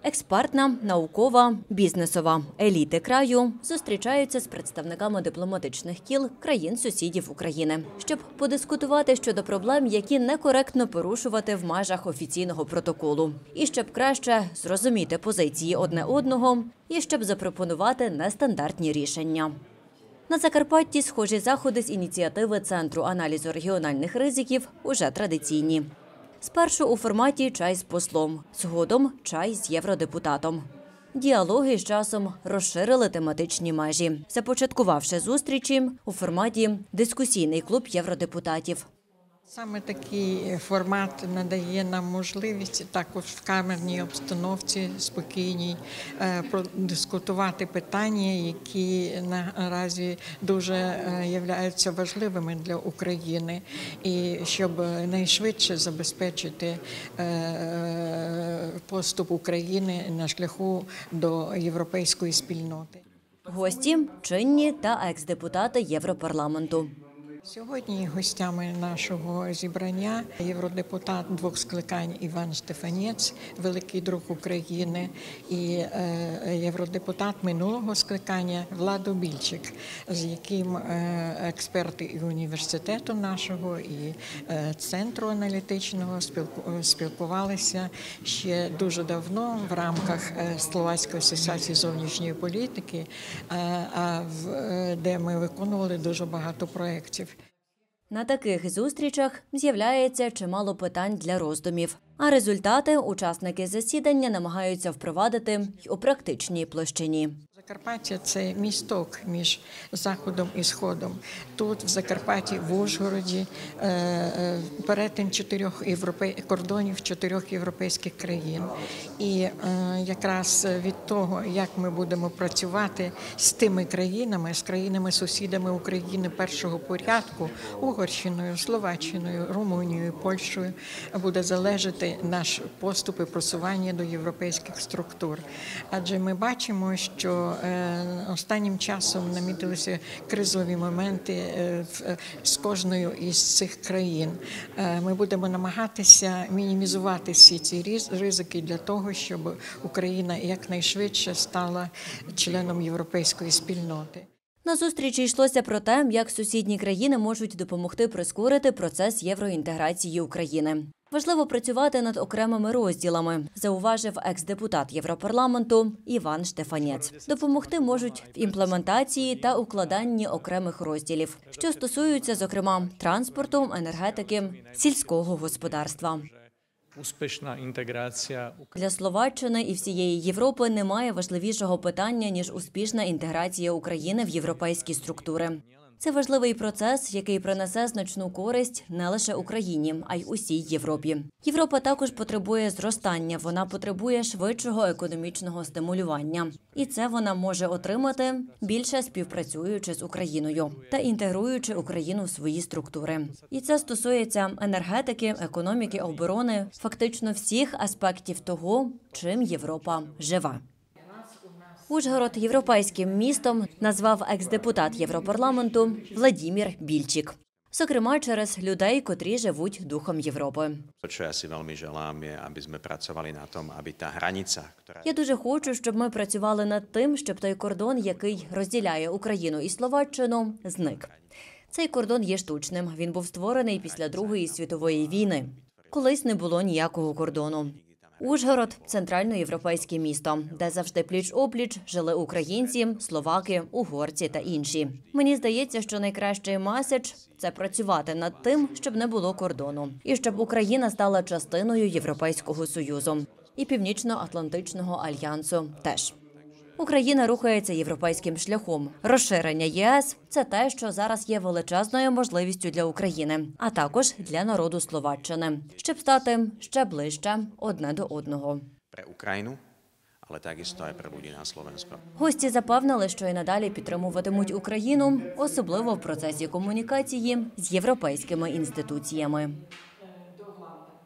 Експертна, наукова, бізнесова еліти краю зустрічаються з представниками дипломатичних кіл країн-сусідів України, щоб подискутувати щодо проблем, які некоректно порушувати в межах офіційного протоколу, і щоб краще зрозуміти позиції одне одного, і щоб запропонувати нестандартні рішення. На Закарпатті схожі заходи з ініціативи Центру аналізу регіональних ризиків уже традиційні. Спершу у форматі «Чай з послом», згодом «Чай з євродепутатом». Діалоги з часом розширили тематичні межі, започаткувавши зустрічі у форматі «Дискусійний клуб євродепутатів». Саме такий формат надає нам можливість також в камерній обстановці, спокійній, продискутувати питання, які наразі дуже являються важливими для України, і щоб найшвидше забезпечити поступ України на шляху до європейської спільноти. Гості – чинні та екс-депутати Європарламенту. Сьогодні гостями нашого зібрання євродепутат двох скликань Іван Штефанець, великий друг України, і євродепутат минулого скликання Владо Більчик, з яким експерти і університету нашого, і Центру аналітичного спілкувалися ще дуже давно в рамках Словацької асоціації зовнішньої політики, де ми виконували дуже багато проєктів. На таких зустрічах з'являється чимало питань для роздумів, а результати учасники засідання намагаються впровадити й у практичній площині. Закарпаття – це місток між Заходом і Сходом. Тут, в Закарпатті, в Ужгороді, перетин кордонів 4 європейських країн. І якраз від того, як ми будемо працювати з тими країнами, з країнами-сусідами України першого порядку, Угорщиною, Словаччиною, Румунією, Польщею, буде залежати наш поступ і просування до європейських структур. Адже ми бачимо, що останнім часом намітилися кризові моменти з кожною із цих країн. Ми будемо намагатися мінімізувати всі ці ризики для того, щоб Україна якнайшвидше стала членом європейської спільноти. На зустрічі йшлося про те, як сусідні країни можуть допомогти прискорити процес євроінтеграції України. Важливо працювати над окремими розділами, зауважив екс-депутат Європарламенту Іван Штефанець. Допомогти можуть в імплементації та укладанні окремих розділів, що стосуються, зокрема, транспорту, енергетики, сільського господарства. Успішна інтеграція. Для Словаччини і всієї Європи немає важливішого питання, ніж успішна інтеграція України в європейські структури. Це важливий процес, який принесе значну користь не лише Україні, а й усій Європі. Європа також потребує зростання, вона потребує швидшого економічного стимулювання. І це вона може отримати, більше співпрацюючи з Україною та інтегруючи Україну в свої структури. І це стосується енергетики, економіки, оборони, фактично всіх аспектів того, чим Європа живе. Ужгород європейським містом назвав екс-депутат Європарламенту Владимир Більчик. Зокрема, через людей, котрі живуть духом Європи. Я дуже хочу, щоб ми працювали над тим, щоб той кордон, який розділяє Україну і Словаччину, зник. Цей кордон є штучним. Він був створений після Другої світової війни. Колись не було ніякого кордону. Ужгород – центральноєвропейське місто, де завжди пліч-опліч жили українці, словаки, угорці та інші. Мені здається, що найкращий меседж – це працювати над тим, щоб не було кордону. І щоб Україна стала частиною Європейського Союзу. І Північно-Атлантичного альянсу теж. Україна рухається європейським шляхом. Розширення єС – це те, що зараз є величезною можливістю для України, а також для народу Словаччини, щоб стати ще ближче одне до одного. Про Україну, але також і про людей на Словенську. Гості запевнили, що і надалі підтримуватимуть Україну, особливо в процесі комунікації з європейськими інституціями.